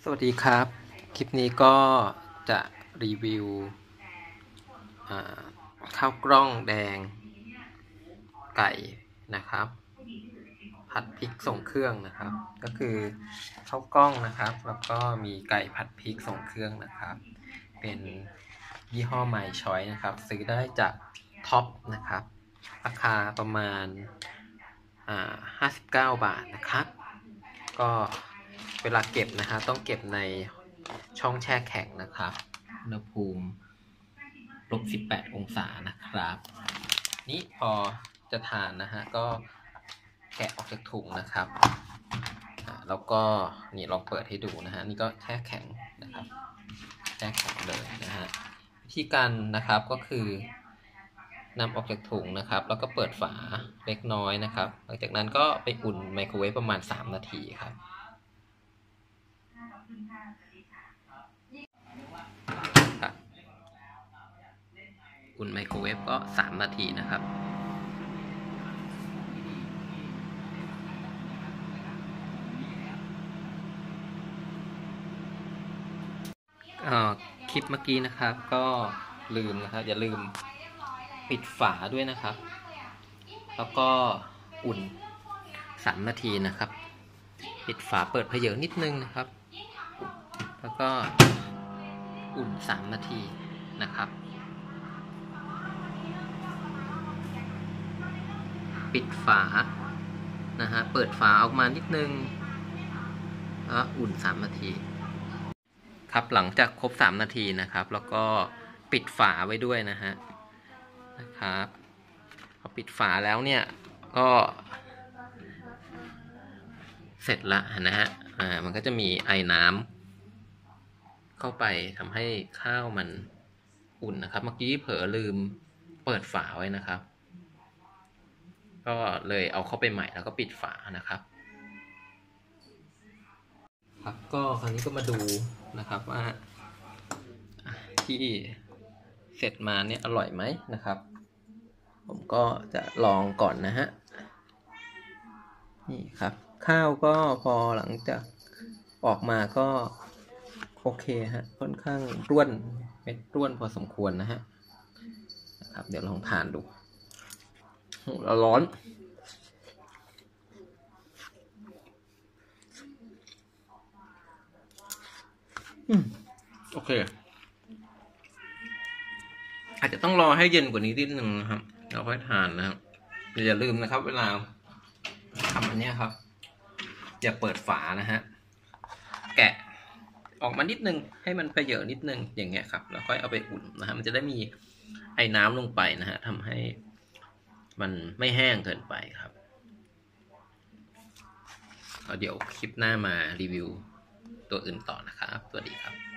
สวัสดีครับคลิปนี้ก็จะรีวิวข้าวกล้องแดงไก่นะครับผัดพริกส่งเครื่องนะครับก็คือข้าวกล้องนะครับแล้วก็มีไก่ผัดพริกส่งเครื่องนะครับเป็นยี่ห้อ My Choice นะครับซื้อได้จากท็อปนะครับราคาประมาณ59 บาทนะครับก็เวลาเก็บนะครับต้องเก็บในช่องแช่แข็งนะครับอุณหภูมิ-18 องศานะครับนี่พอจะทานนะฮะก็แกะออกจากถุงนะครับแล้วก็นี่ลองเปิดให้ดูนะฮะนี่ก็แช่แข็งนะครับแช่แข็งเลยนะฮะวิธีการนะครับก็คือนำออกจากถุงนะครับแล้วก็เปิดฝาเล็กน้อยนะครับหลังจากนั้นก็ไปอุ่นไมโครเวฟประมาณ3 นาทีครับอุ่นไมโครเวฟก็3 นาทีนะครับคลิปเมื่อกี้นะครับก็ลืมนะครับอย่าลืมปิดฝาด้วยนะครับแล้วก็อุ่น3 นาทีนะครับปิดฝาเปิดเผยนิดนึงนะครับแล้วก็อุ่น3 นาทีนะครับปิดฝานะฮะเปิดฝาออกมานิดนึงแล้วอุ่น3 นาทีครับหลังจากครบ3 นาทีนะครับแล้วก็ปิดฝาไว้ด้วยนะครับพอปิดฝาแล้วเนี่ยก็เสร็จละนะฮะมันก็จะมีไอน้ำเข้าไปทำให้ข้าวมันอุ่นนะครับเมื่อกี้เผลอลืมเปิดฝาไว้นะครับก็เลยเอาเข้าไปใหม่แล้วก็ปิดฝานะครับครับก็คราวนี้ก็มาดูนะครับว่าที่เสร็จมาเนี่ยอร่อยไหมนะครับผมก็จะลองก่อนนะฮะนี่ครับข้าวก็พอหลังจากออกมาก็โอเคฮะค่อนข้างร่วนเม็ดร่วนพอสมควรนะครับเดี๋ยวลองทานดูร้อนโอเคอาจจะต้องรอให้เย็นกว่านี้นิดนึงนะครับเราค่อยทานนะครับอย่าลืมนะครับเวลาทำอันนี้ครับอย่าเปิดฝานะฮะแกะออกมานิดนึงให้มันเผยนิดนึงอย่างเงี้ยครับแล้วค่อยเอาไปอุ่นนะฮะมันจะได้มีไอ้น้ำลงไปนะฮะทำให้มันไม่แห้งเกินไปครับเดี๋ยวคลิปหน้ามารีวิวตัวอื่นต่อนะครับสวัสดีครับ